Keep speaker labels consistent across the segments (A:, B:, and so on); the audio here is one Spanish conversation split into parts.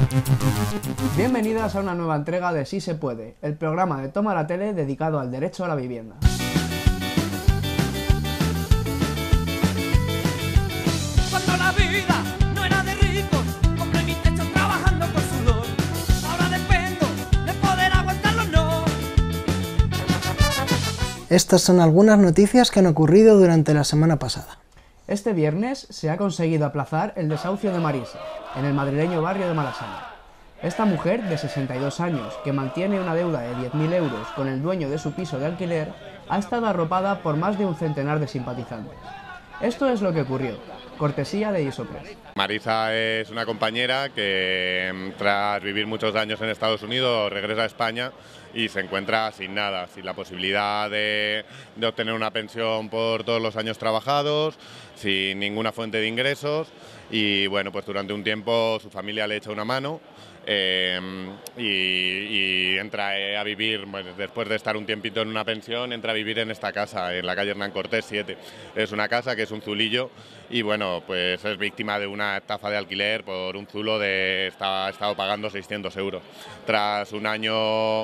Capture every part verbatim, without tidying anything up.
A: Bienvenidas a una nueva entrega de Sí se puede, el programa de Toma la Tele dedicado al derecho a la vivienda.
B: Cuando la vida no era de ricos, compré mi techo trabajando con sudor. Ahora dependo de poder aguantarlo, no.
C: Estas son algunas noticias que han ocurrido durante la semana pasada.
A: Este viernes se ha conseguido aplazar el desahucio de Marisa, en el madrileño barrio de Malasaña. Esta mujer, de sesenta y dos años, que mantiene una deuda de diez mil euros con el dueño de su piso de alquiler, ha estado arropada por más de un centenar de simpatizantes. Esto es lo que ocurrió, cortesía de Isopres.
D: Marisa es una compañera que, tras vivir muchos años en Estados Unidos, regresa a España y se encuentra sin nada, sin la posibilidad de, de obtener una pensión por todos los años trabajados, sin ninguna fuente de ingresos y bueno, pues durante un tiempo su familia le echa una mano. Eh, y, y entra eh, a vivir, pues, después de estar un tiempito en una pensión, entra a vivir en esta casa, en la calle Hernán Cortés siete. Es una casa que es un zulillo y bueno, pues es víctima de una estafa de alquiler por un zulo de, está, ha estado pagando seiscientos euros. Tras un año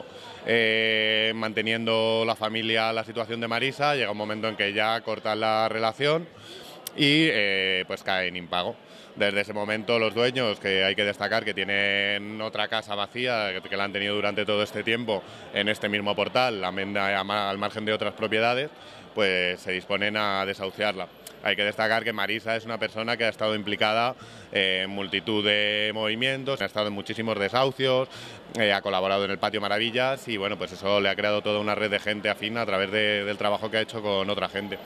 D: eh, manteniendo la familia la situación de Marisa, llega un momento en que ya cortan la relación y eh, pues cae en impago. Desde ese momento los dueños, que hay que destacar que tienen otra casa vacía, que la han tenido durante todo este tiempo en este mismo portal, al margen de otras propiedades, pues se disponen a desahuciarla. Hay que destacar que Marisa es una persona que ha estado implicada en multitud de movimientos, ha estado en muchísimos desahucios, eh, ha colaborado en el Patio Maravillas y bueno, pues eso le ha creado toda una red de gente afín a través de, del trabajo que ha hecho con otra gente.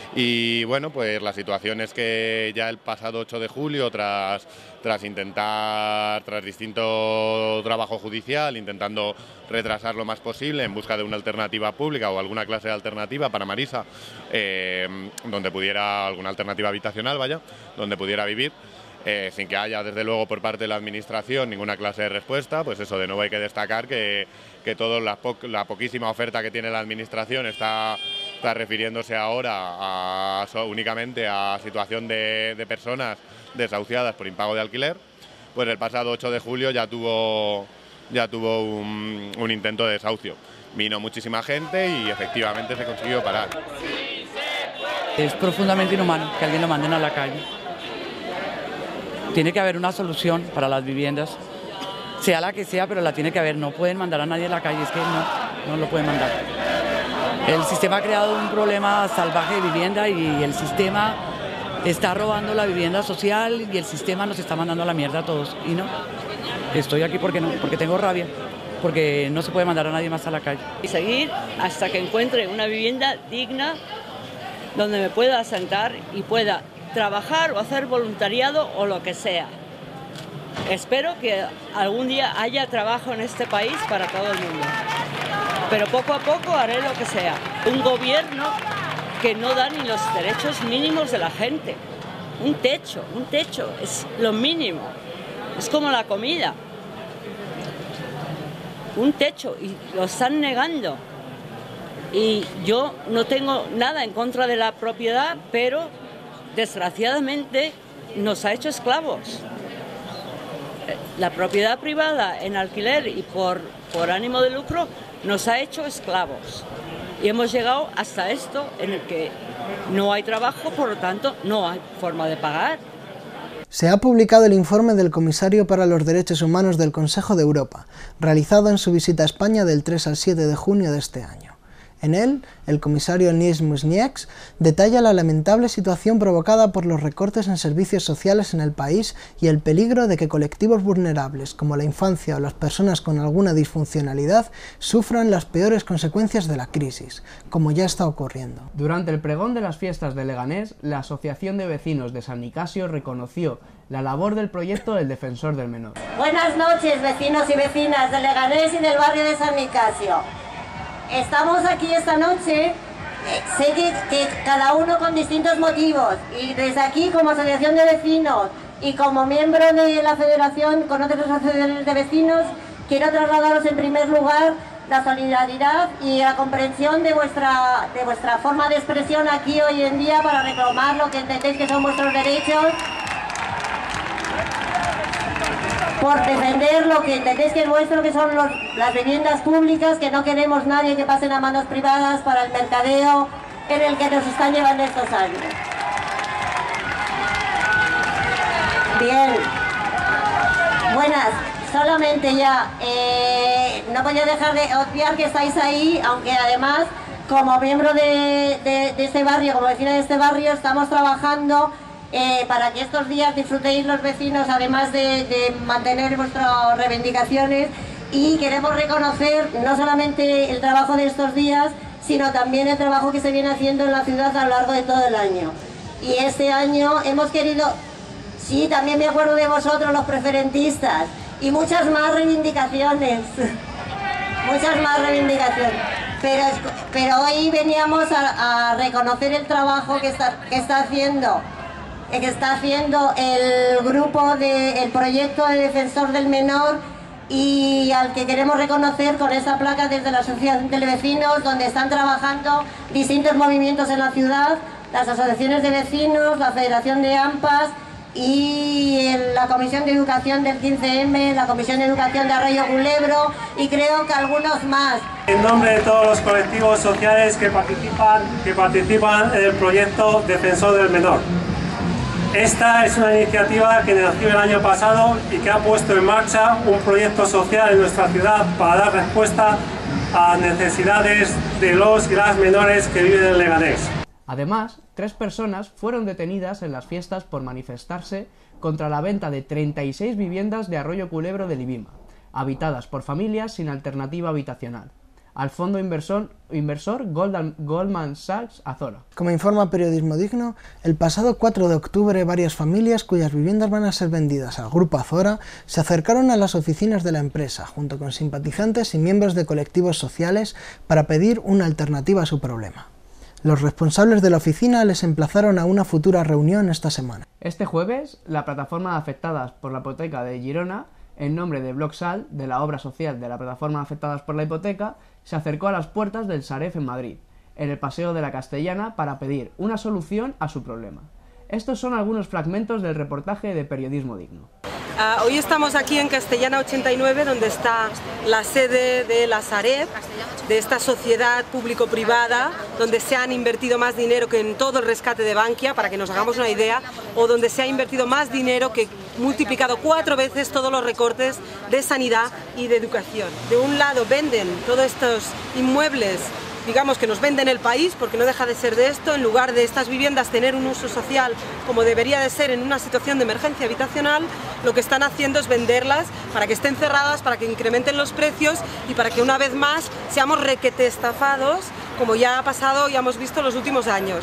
D: Y bueno, pues la situación es que ya el pasado ocho de julio, tras, tras intentar, tras distinto trabajo judicial, intentando retrasar lo más posible en busca de una alternativa pública o alguna clase de alternativa para Marisa, eh, donde pudiera, alguna alternativa habitacional, vaya, donde pudiera vivir, eh, sin que haya desde luego por parte de la administración ninguna clase de respuesta, pues eso, de nuevo hay que destacar que, que toda la, po la poquísima oferta que tiene la administración está... está refiriéndose ahora a, a, únicamente a situación de, de personas desahuciadas por impago de alquiler. Pues el pasado ocho de julio ya tuvo, ya tuvo un, un intento de desahucio. Vino muchísima gente y efectivamente se consiguió parar.
E: Es profundamente inhumano que alguien lo manden a la calle. Tiene que haber una solución para las viviendas, sea la que sea, pero la tiene que haber. No pueden mandar a nadie a la calle, es que no, no lo pueden mandar. El sistema ha creado un problema salvaje de vivienda y el sistema está robando la vivienda social y el sistema nos está mandando a la mierda a todos. Y no, estoy aquí porque no, porque tengo rabia, porque no se puede mandar a nadie más a la calle.
F: Y seguir hasta que encuentre una vivienda digna donde me pueda sentar y pueda trabajar o hacer voluntariado o lo que sea. Espero que algún día haya trabajo en este país para todo el mundo. Pero poco a poco haré lo que sea. Un gobierno que no da ni los derechos mínimos de la gente. Un techo, un techo, es lo mínimo. Es como la comida. Un techo, y lo están negando. Y yo no tengo nada en contra de la propiedad, pero desgraciadamente nos ha hecho esclavos. La propiedad privada en alquiler y por, por ánimo de lucro nos ha hecho esclavos y hemos llegado hasta esto en el que no hay trabajo, por lo tanto no hay forma de pagar.
C: Se ha publicado el informe del Comisario para los Derechos Humanos del Consejo de Europa, realizado en su visita a España del tres al siete de junio de este año. En él, el comisario Nils Muizhnieks detalla la lamentable situación provocada por los recortes en servicios sociales en el país y el peligro de que colectivos vulnerables, como la infancia o las personas con alguna disfuncionalidad, sufran las peores consecuencias de la crisis, como ya está ocurriendo.
A: Durante el pregón de las fiestas de Leganés, la Asociación de Vecinos de San Nicasio reconoció la labor del proyecto del Defensor del Menor.
G: Buenas noches, vecinos y vecinas de Leganés y del barrio de San Nicasio. Estamos aquí esta noche, sé que, que cada uno con distintos motivos, y desde aquí como asociación de vecinos y como miembro de la federación con otras asociaciones de vecinos, quiero trasladaros en primer lugar la solidaridad y la comprensión de vuestra, de vuestra forma de expresión aquí hoy en día para reclamar lo que entendéis que son vuestros derechos. por defender lo que entendéis que es nuestro, que son los, las viviendas públicas, que no queremos nadie que pasen a manos privadas para el mercadeo en el que nos están llevando estos años. Bien. Buenas. Solamente ya, eh, no podía dejar de obviar que estáis ahí, aunque además, como miembro de, de, de este barrio, como vecina de este barrio, estamos trabajando eh, para que estos días disfrutéis los vecinos, además de, de mantener vuestras reivindicaciones, y queremos reconocer no solamente el trabajo de estos días, sino también el trabajo que se viene haciendo en la ciudad a lo largo de todo el año. Y este año hemos querido, sí, también me acuerdo de vosotros, los preferentistas, y muchas más reivindicaciones, muchas más reivindicaciones. Pero, pero hoy veníamos a, a reconocer el trabajo que está, que está haciendo, que está haciendo el grupo de, el proyecto de defensor del menor, y al que queremos reconocer con esa placa desde la Asociación de Vecinos, donde están trabajando distintos movimientos en la ciudad, las asociaciones de vecinos, la Federación de AMPAs, y la Comisión de Educación del quince eme, la Comisión de Educación de Arroyo Culebro, y creo que algunos más.
H: En nombre de todos los colectivos sociales que participan, que participan en el proyecto Defensor del Menor. Esta es una iniciativa que nació el año pasado y que ha puesto en marcha un proyecto social en nuestra ciudad para dar respuesta a necesidades de los y las menores que viven en Leganés.
A: Además, tres personas fueron detenidas en las fiestas por manifestarse contra la venta de treinta y seis viviendas de Arroyo Culebro de Libima, habitadas por familias sin alternativa habitacional, al fondo inversor, inversor Goldman Sachs Azora.
C: Como informa Periodismo Digno, el pasado cuatro de octubre varias familias cuyas viviendas van a ser vendidas al Grupo Azora se acercaron a las oficinas de la empresa, junto con simpatizantes y miembros de colectivos sociales, para pedir una alternativa a su problema. Los responsables de la oficina les emplazaron a una futura reunión esta semana.
A: Este jueves, la plataforma de afectadas por la hipoteca de Girona, en nombre de Bloc Sal, de la obra social de la plataforma afectadas por la hipoteca, se acercó a las puertas del Sareb en Madrid, en el Paseo de la Castellana, para pedir una solución a su problema. Estos son algunos fragmentos del reportaje de Periodismo Digno.
I: Uh, hoy estamos aquí en Castellana ochenta y nueve, donde está la sede de la Sareb, de esta sociedad público-privada, donde se han invertido más dinero que en todo el rescate de Bankia, para que nos hagamos una idea, o donde se ha invertido más dinero que multiplicado cuatro veces todos los recortes de sanidad y de educación. De un lado venden todos estos inmuebles, digamos que nos venden el país, porque no deja de ser de esto, en lugar de estas viviendas tener un uso social como debería de ser en una situación de emergencia habitacional, lo que están haciendo es venderlas para que estén cerradas, para que incrementen los precios y para que una vez más seamos requete estafados, como ya ha pasado y hemos visto en los últimos años.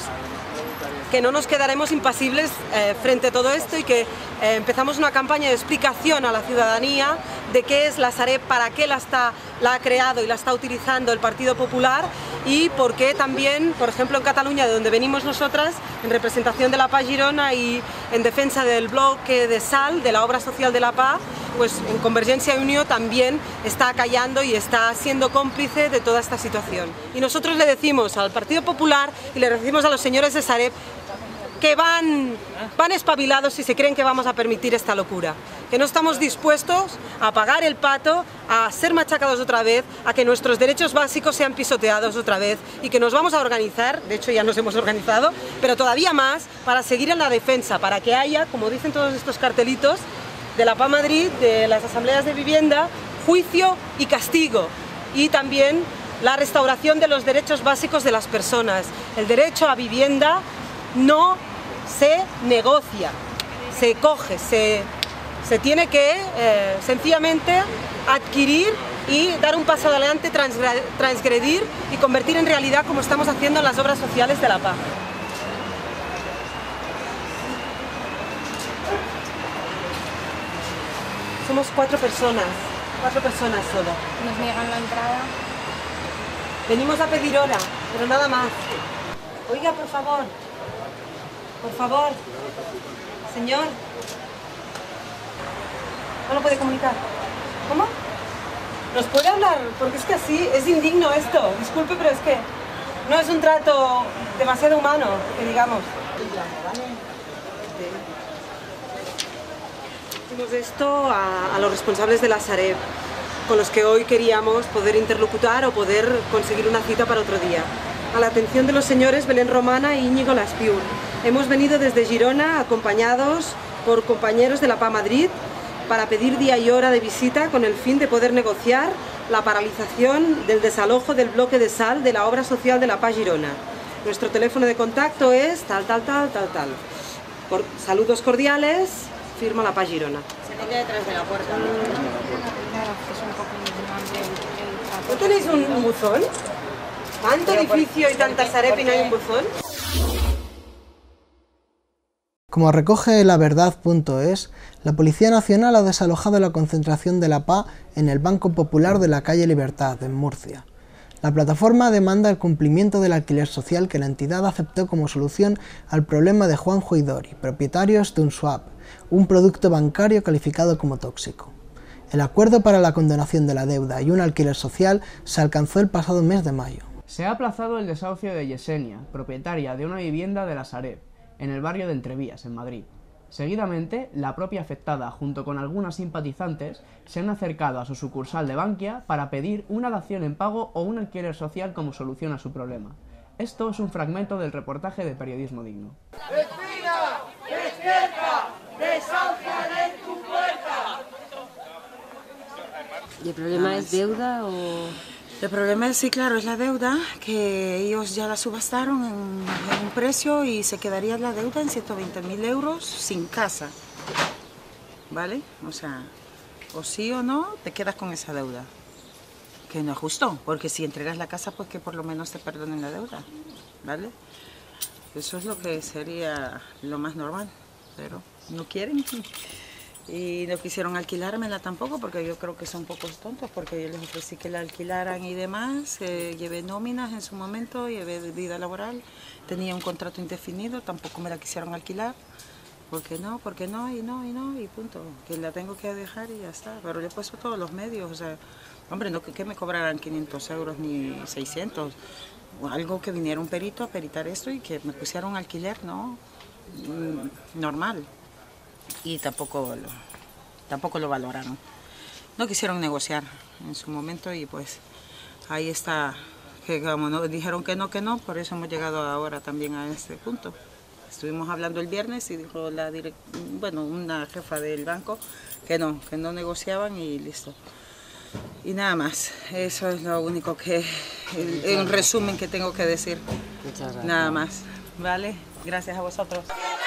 I: Que no nos quedaremos impasibles eh, frente a todo esto, y que eh, empezamos una campaña de explicación a la ciudadanía de qué es la Sareb, para qué la, está, la ha creado y la está utilizando el Partido Popular, y por qué también, por ejemplo, en Cataluña, de donde venimos nosotras, en representación de la Paz Girona y en defensa del bloque de Sal, de la obra social de la Paz, pues en Convergencia y Unió también está callando y está siendo cómplice de toda esta situación. Y nosotros le decimos al Partido Popular y le decimos a los señores de Sareb que van, van espabilados si se creen que vamos a permitir esta locura, que no estamos dispuestos a pagar el pato, a ser machacados otra vez, a que nuestros derechos básicos sean pisoteados otra vez, y que nos vamos a organizar, de hecho ya nos hemos organizado, pero todavía más para seguir en la defensa, para que haya, como dicen todos estos cartelitos de la Paz Madrid, de las asambleas de vivienda, juicio y castigo, y también la restauración de los derechos básicos de las personas. El derecho a vivienda no se negocia, se coge, se, se tiene que eh, sencillamente adquirir y dar un paso adelante, transgredir y convertir en realidad, como estamos haciendo en las obras sociales de la paz. Somos cuatro personas, cuatro personas solo.
J: Nos niegan la entrada.
I: Venimos a pedir hora, pero nada más. Oiga, por favor. Por favor, señor. No lo puede comunicar. ¿Cómo? ¿Nos puede hablar? Porque es que así es indigno esto. Disculpe, pero es que no es un trato demasiado humano, que digamos. Decimos esto a, a los responsables de la Sareb, con los que hoy queríamos poder interlocutar o poder conseguir una cita para otro día. A la atención de los señores Belén Romana e Íñigo Laspiur. Hemos venido desde Girona acompañados por compañeros de la P A Madrid para pedir día y hora de visita con el fin de poder negociar la paralización del desalojo del bloque de sal de la obra social de la P A Girona. Nuestro teléfono de contacto es tal, tal, tal, tal, tal. Por, saludos cordiales, firma la P A Girona.
G: Se mete detrás de la puerta.
I: ¿No tenéis un, un buzón? ¿Tanto edificio y tanta Sareb y no hay un buzón?
C: Como recoge laverdad punto es, la Policía Nacional ha desalojado la concentración de la P A en el Banco Popular de la calle Libertad, en Murcia. La plataforma demanda el cumplimiento del alquiler social que la entidad aceptó como solución al problema de Juanjo y Dori, propietarios de un swap, un producto bancario calificado como tóxico. El acuerdo para la condonación de la deuda y un alquiler social se alcanzó el pasado mes de mayo.
A: Se ha aplazado el desahucio de Yesenia, propietaria de una vivienda de la Sareb, en el barrio de Entrevías, en Madrid. Seguidamente, la propia afectada, junto con algunas simpatizantes, se han acercado a su sucursal de Bankia para pedir una dación en pago o un alquiler social como solución a su problema. Esto es un fragmento del reportaje de Periodismo Digno.
B: ¡Vecina! ¡Despierta! ¡Desáhucian en tu puerta!
J: ¿Y el problema es deuda o...?
K: El problema es, sí, claro, es la deuda, que ellos ya la subastaron en, en un precio y se quedaría la deuda en ciento veinte mil euros sin casa, ¿vale? O sea, o sí o no, te quedas con esa deuda, que no es justo, porque si entregas la casa, pues que por lo menos te perdonen la deuda, ¿vale? Eso es lo que sería lo más normal, pero no quieren. Y no quisieron alquilármela tampoco porque yo creo que son pocos tontos, porque yo les ofrecí que la alquilaran y demás, eh, llevé nóminas en su momento, llevé vida laboral, tenía un contrato indefinido, tampoco me la quisieron alquilar, porque no, porque no, y no, y no, y punto, que la tengo que dejar y ya está, pero le he puesto todos los medios, o sea, hombre, no que, que me cobraran quinientos euros ni seiscientos, o algo que viniera un perito a peritar esto y que me pusieran alquiler, no, mm, normal. Y tampoco lo, tampoco lo valoraron. No quisieron negociar en su momento y pues ahí está, que como no, dijeron que no, que no, por eso hemos llegado ahora también a este punto. Estuvimos hablando el viernes y dijo la direct, bueno, una jefa del banco que no, que no negociaban y listo. Y nada más, eso es lo único que, en un resumen que tengo que decir.
J: Muchas gracias. Nada más,
K: ¿vale? Gracias a vosotros.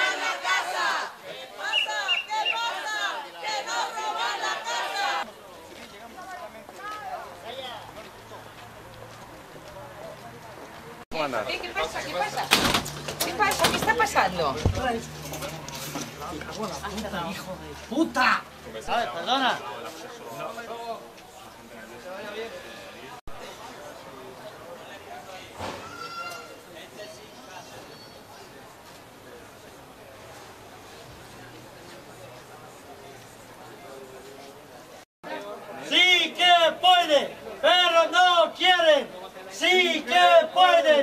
L: ¿Qué pasa? ¿Qué pasa? ¿Qué pasa? ¿Qué está pasando?
B: ¡Hijo de puta! ¿Sabes? Perdona. ¡Sí que puede! ¡Pero no quieren! ¡Sí que pueden!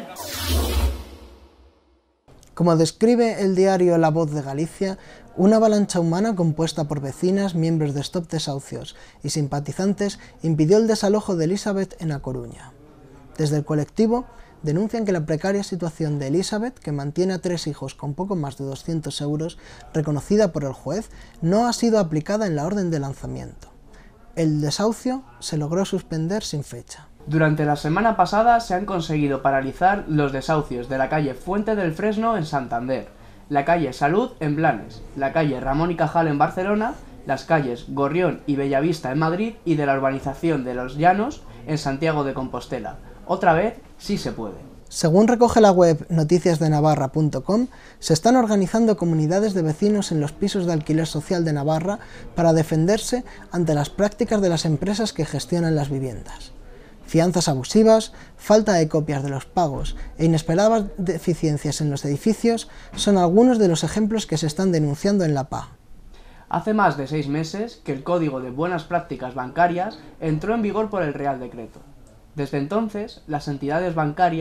C: Como describe el diario La Voz de Galicia, una avalancha humana compuesta por vecinas, miembros de Stop Desahucios y simpatizantes impidió el desalojo de Elizabeth en A Coruña. Desde el colectivo denuncian que la precaria situación de Elizabeth, que mantiene a tres hijos con poco más de doscientos euros, reconocida por el juez, no ha sido aplicada en la orden de lanzamiento. El desahucio se logró suspender sin fecha.
A: Durante la semana pasada se han conseguido paralizar los desahucios de la calle Fuente del Fresno en Santander, la calle Salud en Blanes, la calle Ramón y Cajal en Barcelona, las calles Gorrión y Bellavista en Madrid y de la urbanización de Los Llanos en Santiago de Compostela. Otra vez, sí se puede.
C: Según recoge la web noticias de navarra punto com, se están organizando comunidades de vecinos en los pisos de alquiler social de Navarra para defenderse ante las prácticas de las empresas que gestionan las viviendas. Fianzas abusivas, falta de copias de los pagos e inesperadas deficiencias en los edificios son algunos de los ejemplos que se están denunciando en la P A.
A: Hace más de seis meses que el Código de Buenas Prácticas Bancarias entró en vigor por el Real Decreto. Desde entonces, las entidades bancarias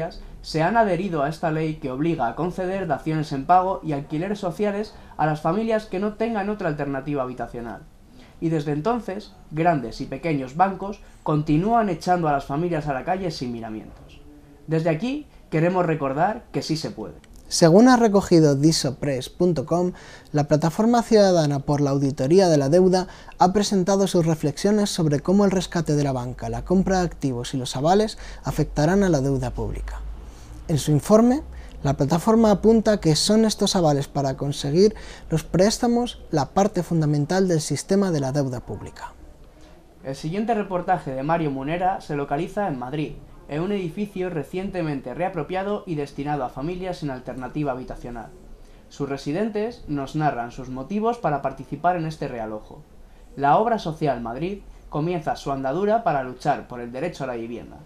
A: se han adherido a esta ley que obliga a conceder daciones en pago y alquileres sociales a las familias que no tengan otra alternativa habitacional. Y desde entonces, grandes y pequeños bancos continúan echando a las familias a la calle sin miramientos. Desde aquí queremos recordar que sí se puede.
C: Según ha recogido disopress punto com, la Plataforma Ciudadana por la Auditoría de la Deuda ha presentado sus reflexiones sobre cómo el rescate de la banca, la compra de activos y los avales afectarán a la deuda pública. En su informe, la plataforma apunta que son estos avales para conseguir los préstamos la parte fundamental del sistema de la deuda pública.
A: El siguiente reportaje de Mario Munera se localiza en Madrid, en un edificio recientemente reapropiado y destinado a familias sin alternativa habitacional. Sus residentes nos narran sus motivos para participar en este realojo. La obra social Madrid comienza su andadura para luchar por el derecho a la vivienda.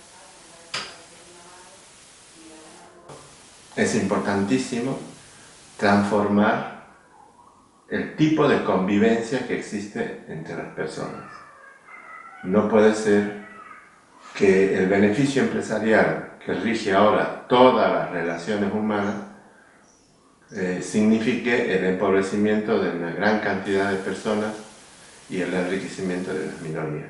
M: Es importantísimo transformar el tipo de convivencia que existe entre las personas. No puede ser que el beneficio empresarial que rige ahora todas las relaciones humanas eh, signifique el empobrecimiento de una gran cantidad de personas y el enriquecimiento de las minorías.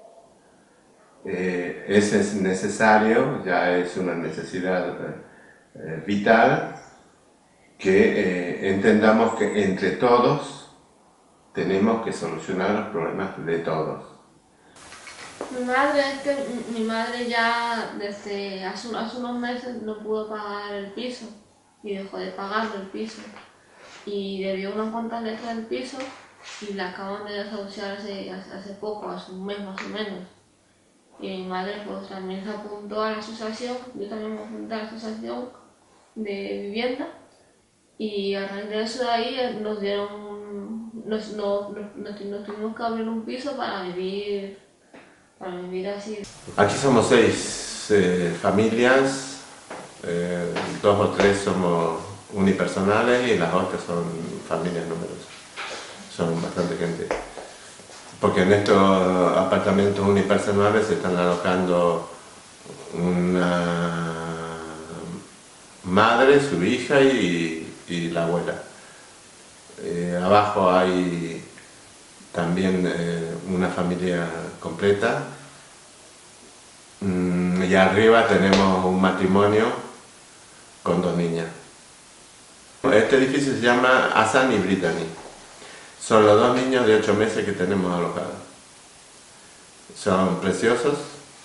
M: Eh, ese es necesario, ya es una necesidad eh, vital, que eh, entendamos que entre todos tenemos que solucionar los problemas de todos.
N: Mi madre, es que mi madre ya desde hace, hace unos meses no pudo pagar el piso y dejó de pagar el piso y debió unas cuantas letras del piso y la acaban de desahuciar hace, hace poco, hace un mes más o menos. Y mi madre pues también se apuntó a la asociación, yo también me apunté a la asociación de vivienda y a raíz de eso de ahí nos dieron, nos, nos, nos, nos tuvimos que abrir un piso para vivir. Para vivir así.
M: Aquí somos seis eh, familias, eh, dos o tres somos unipersonales y las otras son familias numerosas, son bastante gente. Porque en estos apartamentos unipersonales se están alojando una madre, su hija y, y la abuela. Eh, abajo hay también eh, una familia completa mm, y arriba tenemos un matrimonio con dos niñas. Este edificio se llama Hassan y Brittany. Son los dos niños de ocho meses que tenemos alojados. Son preciosos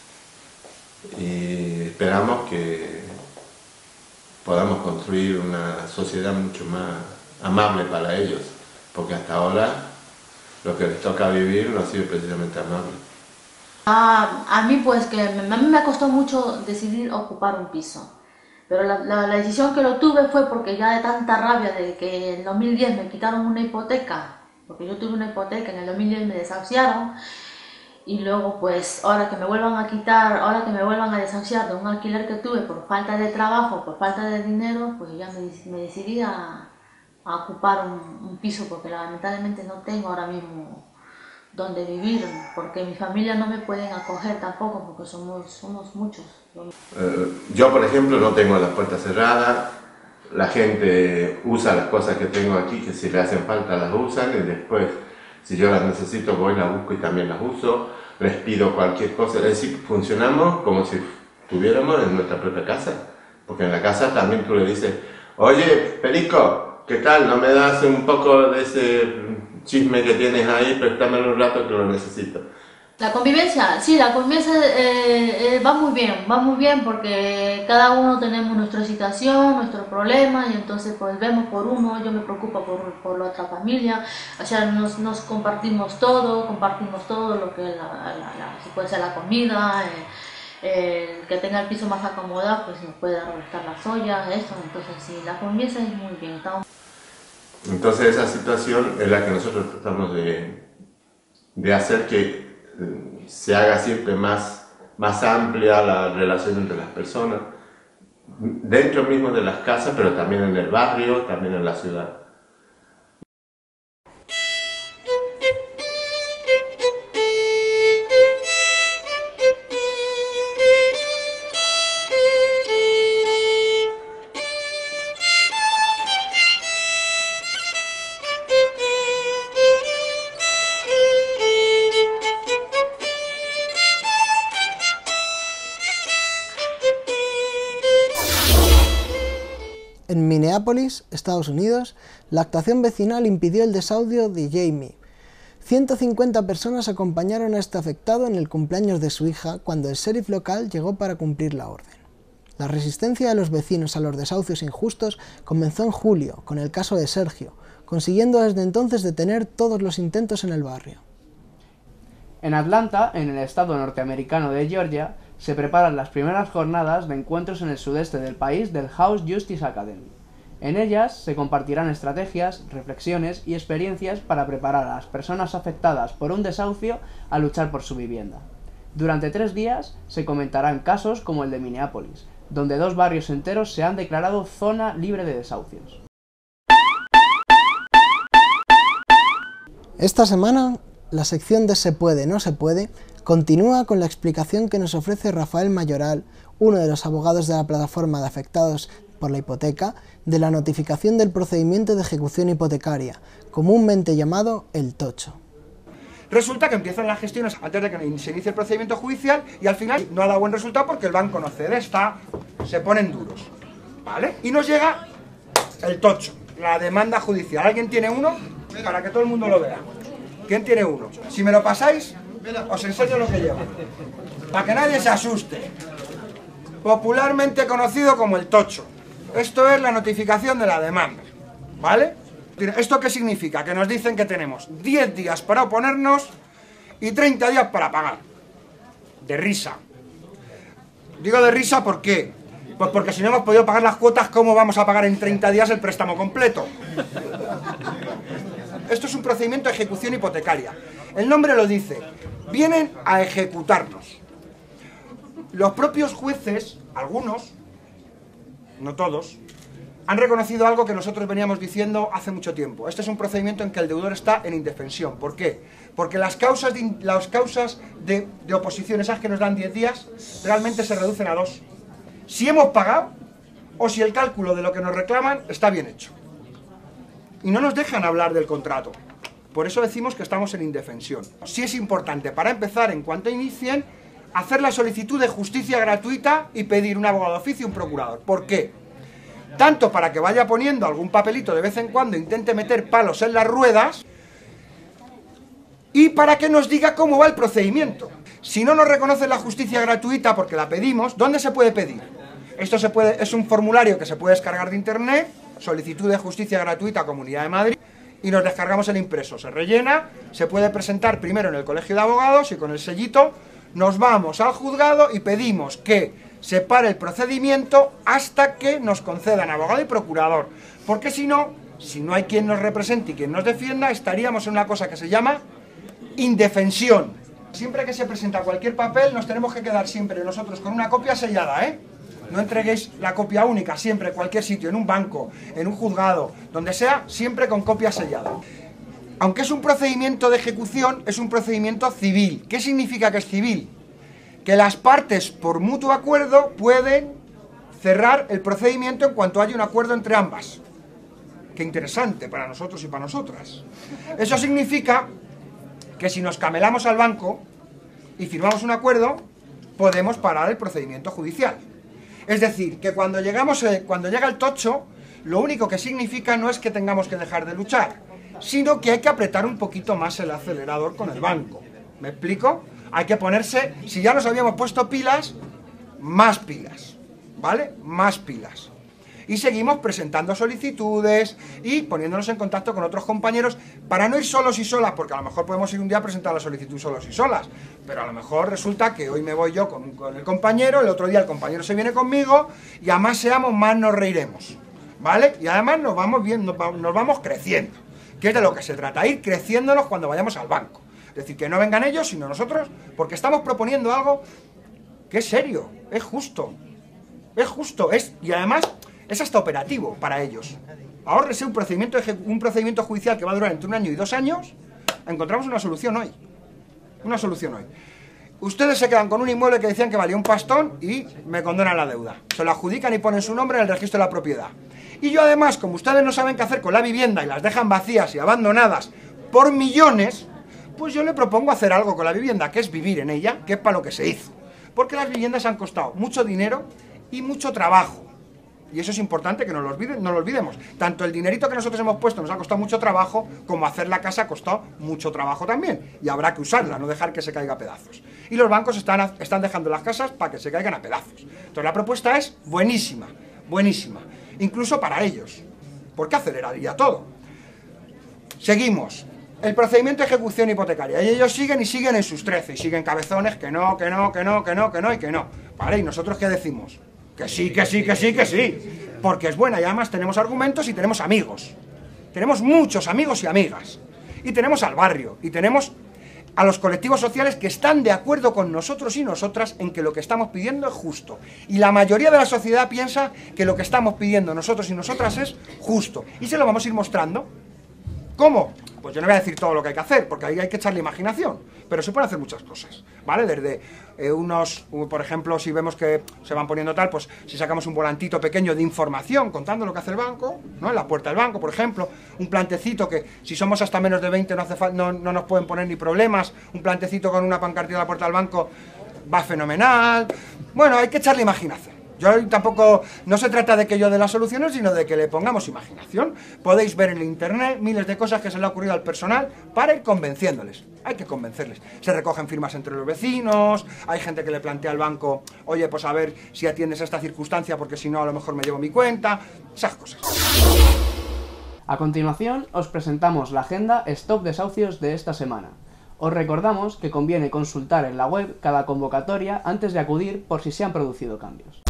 M: y esperamos que podamos construir una sociedad mucho más amable para ellos, porque hasta ahora lo que les toca vivir no ha sido precisamente amable.
O: A, a mí pues que me, a mí me costó mucho decidir ocupar un piso, pero la, la, la decisión que lo tuve fue porque ya de tanta rabia de que en dos mil diez me quitaron una hipoteca, porque yo tuve una hipoteca, en el dos mil diez me desahuciaron, y luego pues ahora que me vuelvan a quitar, ahora que me vuelvan a desahuciar de un alquiler que tuve por falta de trabajo, por falta de dinero, pues ya me, me decidí a a ocupar un, un piso porque lamentablemente no tengo ahora mismo donde vivir, porque mi familia no me pueden acoger tampoco porque somos, somos muchos.
M: Eh, yo por ejemplo no tengo las puertas cerradas, la gente usa las cosas que tengo aquí, que si le hacen falta las usan y después si yo las necesito voy, las busco y también las uso, les pido cualquier cosa, es decir, funcionamos como si estuviéramos en nuestra propia casa, porque en la casa también tú le dices, oye Perico, ¿qué tal? ¿No me das un poco de ese chisme que tienes ahí? Préstamelo un rato que lo necesito.
O: La convivencia, sí, la convivencia eh, eh, va muy bien, va muy bien porque cada uno tenemos nuestra situación, nuestro problema y entonces pues vemos por uno, yo me preocupo por, por la otra familia, o sea, nos, nos compartimos todo, compartimos todo lo que la, la, la, si puede ser la comida, eh, el que tenga el piso más acomodado pues nos puede restar las ollas, eso, entonces sí, la convivencia es muy bien. Estamos...
M: Entonces esa situación es la que nosotros tratamos de, de hacer que se haga siempre más, más amplia la relación entre las personas, dentro mismo de las casas, pero también en el barrio, también en la ciudad.
C: En Minneapolis, Estados Unidos, la actuación vecinal impidió el desahucio de Jamie. ciento cincuenta personas acompañaron a este afectado en el cumpleaños de su hija cuando el sheriff local llegó para cumplir la orden. La resistencia de los vecinos a los desahucios injustos comenzó en julio, con el caso de Sergio, consiguiendo desde entonces detener todos los intentos en el barrio.
A: En Atlanta, en el estado norteamericano de Georgia, se preparan las primeras jornadas de encuentros en el sudeste del país del House Justice Academy. En ellas se compartirán estrategias, reflexiones y experiencias para preparar a las personas afectadas por un desahucio a luchar por su vivienda. Durante tres días se comentarán casos como el de Minneapolis, donde dos barrios enteros se han declarado zona libre de desahucios.
C: Esta semana, la sección de Se puede, no se puede, continúa con la explicación que nos ofrece Rafael Mayoral, uno de los abogados de la plataforma de afectados por la hipoteca, de la notificación del procedimiento de ejecución hipotecaria, comúnmente llamado el tocho.
P: Resulta que empiezan las gestiones antes de que se inicie el procedimiento judicial y al final no ha dado buen resultado porque el banco no cede, está, se ponen duros, ¿vale? Y nos llega el tocho, la demanda judicial. ¿Alguien tiene uno? Para que todo el mundo lo vea. ¿Quién tiene uno? Si me lo pasáis, os enseño lo que lleva. Para que nadie se asuste. Popularmente conocido como el tocho. Esto es la notificación de la demanda, ¿vale? ¿Esto qué significa? Que nos dicen que tenemos diez días para oponernos y treinta días para pagar. De risa. Digo de risa ¿por qué? Pues porque si no hemos podido pagar las cuotas, ¿cómo vamos a pagar en treinta días el préstamo completo? Esto es un procedimiento de ejecución hipotecaria. El nombre lo dice. Vienen a ejecutarnos. Los propios jueces, algunos, no todos, han reconocido algo que nosotros veníamos diciendo hace mucho tiempo. Este es un procedimiento en que el deudor está en indefensión. ¿Por qué? Porque las causas de, las causas de, de oposición, esas que nos dan diez días, realmente se reducen a dos. Si hemos pagado o si el cálculo de lo que nos reclaman está bien hecho. Y no nos dejan hablar del contrato. Por eso decimos que estamos en indefensión. Sí es importante, para empezar, en cuanto inicien, hacer la solicitud de justicia gratuita y pedir un abogado de oficio y un procurador. ¿Por qué? Tanto para que vaya poniendo algún papelito de vez en cuando, intente meter palos en las ruedas, y para que nos diga cómo va el procedimiento. Si no nos reconoce la justicia gratuita porque la pedimos, ¿dónde se puede pedir? Esto se puede, es un formulario que se puede descargar de internet, solicitud de justicia gratuita Comunidad de Madrid, y nos descargamos el impreso. Se rellena, se puede presentar primero en el Colegio de Abogados y con el sellito nos vamos al juzgado y pedimos que se pare el procedimiento hasta que nos concedan abogado y procurador. Porque si no, si no hay quien nos represente y quien nos defienda, estaríamos en una cosa que se llama indefensión. Siempre que se presenta cualquier papel nos tenemos que quedar siempre nosotros con una copia sellada, ¿eh? No entreguéis la copia única, siempre, en cualquier sitio, en un banco, en un juzgado, donde sea, siempre con copia sellada. Aunque es un procedimiento de ejecución, es un procedimiento civil. ¿Qué significa que es civil? Que las partes, por mutuo acuerdo, pueden cerrar el procedimiento en cuanto haya un acuerdo entre ambas. Qué interesante para nosotros y para nosotras. Eso significa que si nos camelamos al banco y firmamos un acuerdo, podemos parar el procedimiento judicial. Es decir, que cuando, llegamos, eh, cuando llega el tocho, lo único que significa no es que tengamos que dejar de luchar, sino que hay que apretar un poquito más el acelerador con el banco. ¿Me explico? Hay que ponerse, si ya nos habíamos puesto pilas, más pilas, ¿vale? Más pilas. Y seguimos presentando solicitudes y poniéndonos en contacto con otros compañeros para no ir solos y solas, porque a lo mejor podemos ir un día a presentar la solicitud solos y solas, pero a lo mejor resulta que hoy me voy yo con, con el compañero, el otro día el compañero se viene conmigo y a más seamos, más nos reiremos, ¿vale? Y además nos vamos viendo, nos vamos creciendo, que es de lo que se trata, ir creciéndonos cuando vayamos al banco. Es decir, que no vengan ellos, sino nosotros, porque estamos proponiendo algo que es serio, es justo, es justo, es y además es hasta operativo para ellos. Ahórrese un procedimiento, un procedimiento judicial que va a durar entre un año y dos años, encontramos una solución hoy. Una solución hoy. Ustedes se quedan con un inmueble que decían que valía un pastón y me condonan la deuda. Se lo adjudican y ponen su nombre en el registro de la propiedad. Y yo además, como ustedes no saben qué hacer con la vivienda y las dejan vacías y abandonadas por millones, pues yo le propongo hacer algo con la vivienda, que es vivir en ella, que es para lo que se hizo. Porque las viviendas han costado mucho dinero y mucho trabajo. Y eso es importante que no lo, olviden, no lo olvidemos. Tanto el dinerito que nosotros hemos puesto nos ha costado mucho trabajo, como hacer la casa ha costado mucho trabajo también. Y habrá que usarla, no dejar que se caiga a pedazos. Y los bancos están, están dejando las casas para que se caigan a pedazos. Entonces la propuesta es buenísima, buenísima. Incluso para ellos, porque aceleraría todo. Seguimos. El procedimiento de ejecución hipotecaria. Y ellos siguen y siguen en sus trece. Y siguen cabezones que no, que no, que no, que no, que no y que no. Vale, ¿y nosotros qué decimos? Que sí, que sí, que sí, que sí. Porque es buena y además tenemos argumentos y tenemos amigos. Tenemos muchos amigos y amigas. Y tenemos al barrio. Y tenemos a los colectivos sociales que están de acuerdo con nosotros y nosotras en que lo que estamos pidiendo es justo. Y la mayoría de la sociedad piensa que lo que estamos pidiendo nosotros y nosotras es justo. Y se lo vamos a ir mostrando. ¿Cómo? Pues yo no voy a decir todo lo que hay que hacer, porque ahí hay que echarle imaginación, pero se pueden hacer muchas cosas, ¿vale? Desde eh, unos, por ejemplo, si vemos que se van poniendo tal, pues si sacamos un volantito pequeño de información contando lo que hace el banco, ¿no? En la puerta del banco, por ejemplo, un plantecito que si somos hasta menos de veinte no, hace no, no nos pueden poner ni problemas, un plantecito con una pancartita en la puerta del banco va fenomenal. Bueno, hay que echarle imaginación. Yo tampoco, no se trata de que yo dé las soluciones, sino de que le pongamos imaginación. Podéis ver en internet miles de cosas que se le ha ocurrido al personal para ir convenciéndoles. Hay que convencerles. Se recogen firmas entre los vecinos, hay gente que le plantea al banco, oye, pues a ver si atiendes a esta circunstancia porque si no a lo mejor me llevo mi cuenta, esas cosas.
A: A continuación os presentamos la agenda Stop Desahucios de esta semana. Os recordamos que conviene consultar en la web cada convocatoria antes de acudir por si se han producido cambios.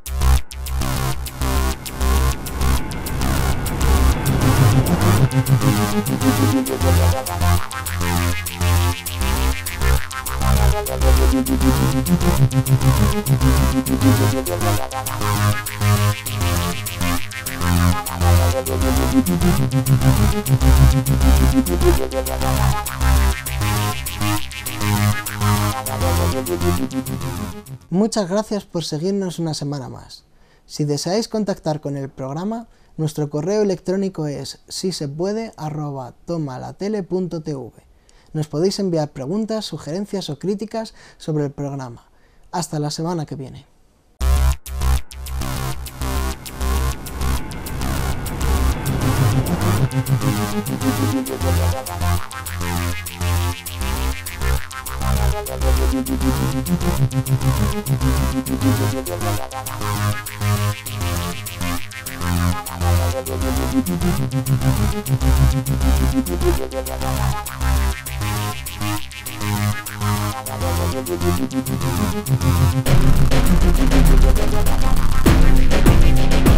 C: Muchas gracias por seguirnos una semana más. Si deseáis contactar con el programa, nuestro correo electrónico es sisepuede arroba tomalatele punto tv. Nos podéis enviar preguntas, sugerencias o críticas sobre el programa. Hasta la semana que viene.
B: Thank you.